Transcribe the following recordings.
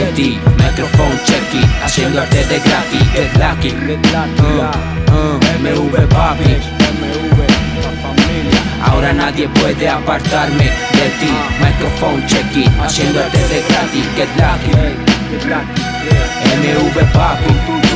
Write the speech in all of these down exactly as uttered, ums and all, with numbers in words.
de ti. Microphone check it, haciendo arte de gratis. Get lucky, uh, uh, M V papi. Ahora nadie puede apartarme de ti. Microphone check it, haciendo arte de gratis. Get lucky, M V papi.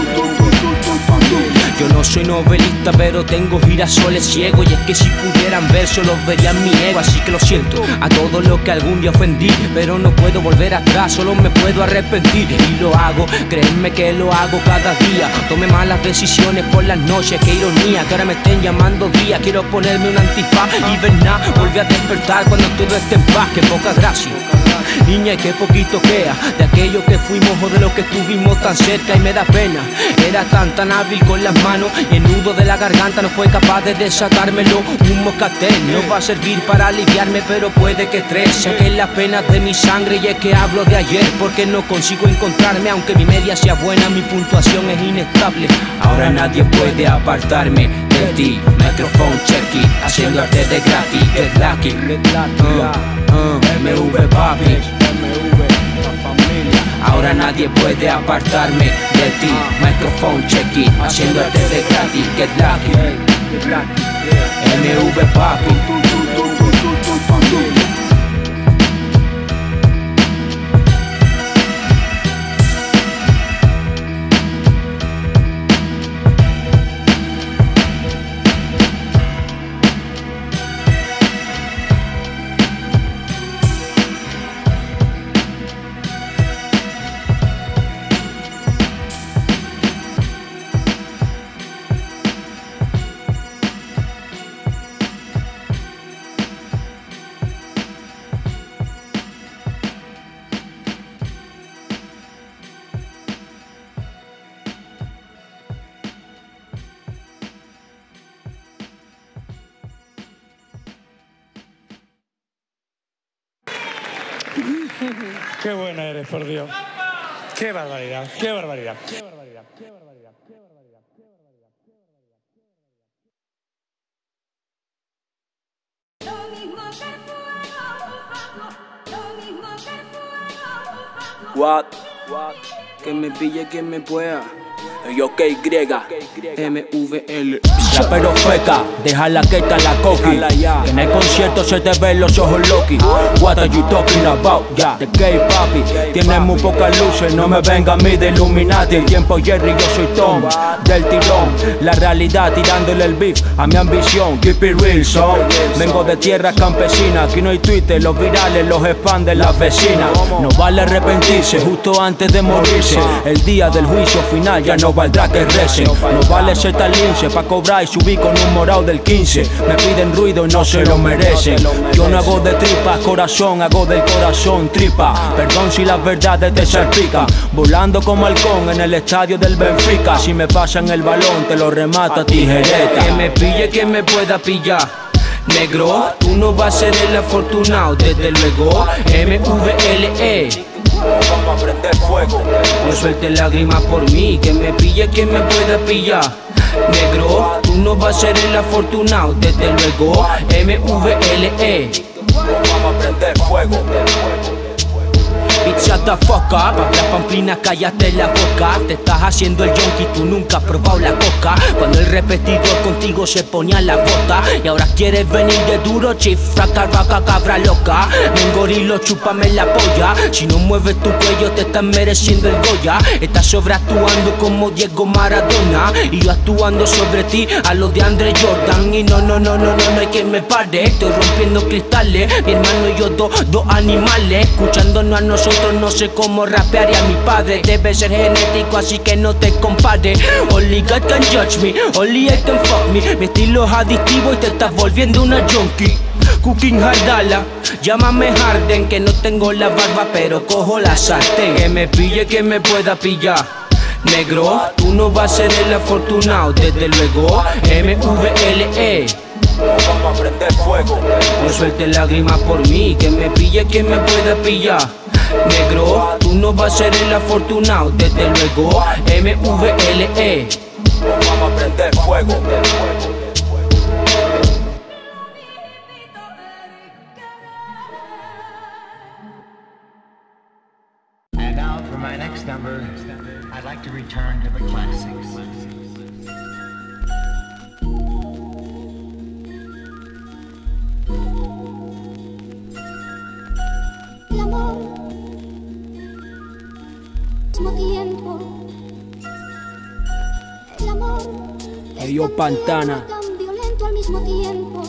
Yo no soy novelista, pero tengo girasoles ciegos. Y es que si pudieran ver, solo verían mi ego. Así que lo siento a todo lo que algún día ofendí, pero no puedo volver atrás, solo me puedo arrepentir. Y lo hago, créeme que lo hago cada día. Tomé malas decisiones por las noches, qué ironía que ahora me estén llamando día. Quiero ponerme un antifaz y ver nada, volví a despertar cuando todo esté en paz. Qué poca gracia, niña, y qué poquito queda de aquello que fuimos o de lo que estuvimos tan cerca. Y me da pena, era tan tan hábil con las manos y el nudo de la garganta no fue capaz de desatármelo. Un moscatel no va a servir para aliviarme, pero puede que tres saquen las penas de mi sangre. Y es que hablo de ayer porque no consigo encontrarme. Aunque mi media sea buena, mi puntuación es inestable. Ahora nadie puede apartarme de ti. Microphone check it, haciendo arte de gratis. Get lucky, uh, uh, M V papi. Ahora nadie puede apartarme de ti. Microphone check it, haciendo arte de gratis. Get lucky, M V papi. Qué buena eres, por Dios. Qué barbaridad, qué barbaridad, qué barbaridad, qué barbaridad, qué barbaridad, qué barbaridad. Lo mismo que el fuego, lo mismo que el fuego. What? What? Que me pille quien me pueda. Yo que Y, M V L. Rapero feca, deja la queta la coqui. Que en el concierto se te ven los ojos loki. What are you talking about? Ya, de gay papi. Tienes muy pocas luces, no me venga a mí de Illuminati. El tiempo Jerry, yo soy Tom, del tirón. La realidad tirándole el beef a mi ambición. Keep it real, son. Vengo de tierra campesina. Aquí no hay Twitter, los virales los expanden las vecinas. No vale arrepentirse justo antes de morirse. El día del juicio final ya no valdrá que recen. No vale ser tan lince pa' cobrar y subir con un morado del quince. Me piden ruido y no se lo merecen. Yo no hago de tripas corazón, hago del corazón tripa. Perdón si las verdades te salpican. Volando como halcón en el estadio del Benfica. Si me pasan el balón te lo remata tijereta. Que me pille quien me pueda pillar. Negro, tú no vas a ser el afortunado, desde luego. M V L E. Vamos a prender fuego. No suelte lágrimas por mí, que me pille quien me pueda pillar. Negro, tú no vas a ser el afortunado, desde luego. M V L E. Vamos a prender fuego. Bitch, shut the fuck up. La pamplina, cállate la boca. Te estás haciendo el junkie, tú nunca has probado la coca. Cuando el repetidor contigo se ponía la bota. Y ahora quieres venir de duro, chifra, carvaca, cabra loca. Mengorilo, chúpame la polla. Si no mueves tu cuello te estás mereciendo el Goya. Estás sobreactuando como Diego Maradona. Y yo actuando sobre ti a lo de Andre Jordan. Y no, no, no, no, no, no hay quien me pare. Estoy rompiendo cristales. Mi hermano y yo dos, dos animales. Escuchándonos a nosotros. No sé cómo rapear y a mi padre debe ser genético, así que no te compare. Only God can judge me, only I can fuck me. Mi estilo es adictivo y te estás volviendo una junkie. Cooking Hardala, llámame Harden, que no tengo la barba pero cojo la sartén. Que me pille quien me pueda pillar. Negro, tú no vas a ser el afortunado, desde luego. M V L E. Vamos a prender fuego. No suelte lágrimas por mí, que me pille quien me pueda pillar. Negro, tú no vas a ser el afortunado, desde luego. M V L E. Vamos a prender fuego. And out from next number, I'd like to return to the classics. El amor, mismo tiempo. El amor es Ellos tan Pantana. violento, tan violento al mismo tiempo.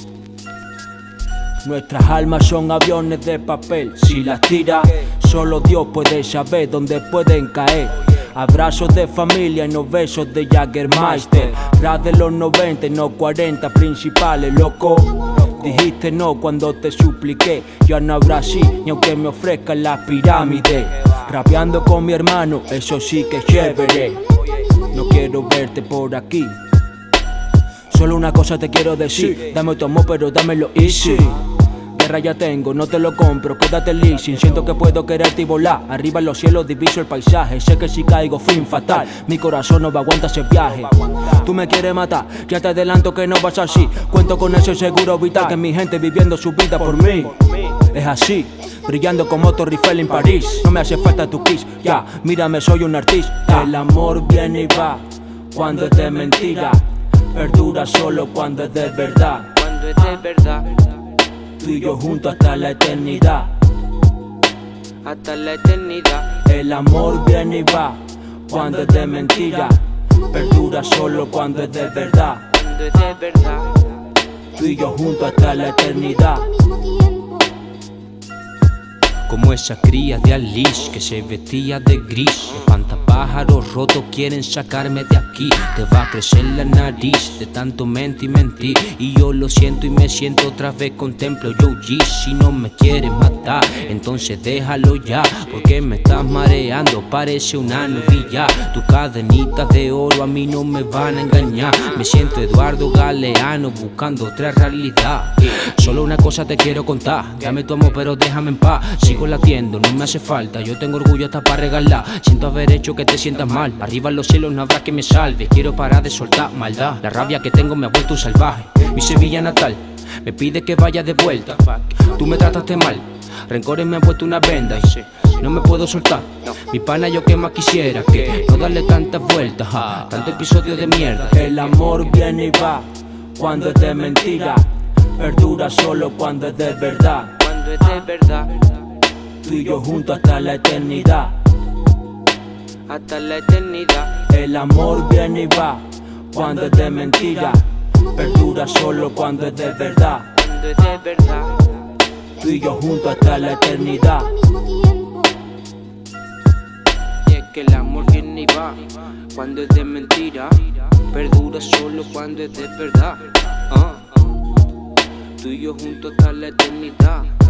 Nuestras almas son aviones de papel. Si las tira, solo Dios puede saber dónde pueden caer. Abrazos de familia y no besos de Jägermeister. Rap de los noventa y no cuarenta principales, loco. Dijiste no cuando te supliqué. Ya no habrá sí, ni aunque me ofrezcan las pirámides. Rapeando con mi hermano, eso sí que es chévere. No quiero verte por aquí. Solo una cosa te quiero decir. Dame tu amor pero dámelo easy. Guerra ya tengo, no te lo compro, quédate el leasing. Siento que puedo quererte y volar. Arriba en los cielos diviso el paisaje. Sé que si caigo, fin fatal. Mi corazón no va a aguantar ese viaje. Tú me quieres matar, ya te adelanto que no vas así. Cuento con ese seguro vital, que mi gente viviendo su vida por mí. Es así, brillando como Torre Eiffel en París. No me hace falta tu kiss, ya, mírame, soy un artista. El amor viene y va, cuando es de mentira. Perdura solo cuando es de verdad. Cuando es de verdad, tú y yo juntos hasta la eternidad. hasta la eternidad. El amor viene y va, cuando es de mentira. Perdura solo cuando es de verdad. Cuando es de verdad, Tú y yo juntos hasta la eternidad. Al mismo tiempo. como esa cría de Alice que se vestía de gris. Espantapájaros rotos quieren sacarme de aquí. Te va a crecer la nariz de tanto mentir y mentir. Y yo lo siento y me siento otra vez. Contemplo yo G. Si no me quieres matar, entonces déjalo ya, porque me estás mareando, parece una novilla. Tu cadenita de oro a mí no me van a engañar. Me siento Eduardo Galeano buscando otra realidad. Solo una cosa te quiero contar, dame tu amor pero déjame en paz. Sigo latiendo, no me hace falta, yo tengo orgullo hasta para regalar. Siento haber hecho que te sientas mal, arriba en los cielos no habrá que me salve. Quiero parar de soltar maldad, la rabia que tengo me ha vuelto un salvaje. Mi Sevilla natal me pide que vaya de vuelta. Tú me trataste mal, rencores me han puesto una venda y no me puedo soltar. Mi pana yo que más quisiera que no darle tantas vueltas a tanto episodio de mierda. El amor viene y va, cuando es de mentira. Perdura solo cuando es de verdad. Cuando es de verdad, Tú y yo juntos hasta la eternidad. hasta la eternidad. El amor viene y va, cuando es de mentira. Perdura solo cuando es de verdad. Cuando es de verdad, Tú y yo juntos hasta la eternidad. Al mismo tiempo. y es que el amor viene y va, cuando es de mentira. Perdura solo cuando es de verdad. Ah, ah. Tú y yo juntos hasta la eternidad.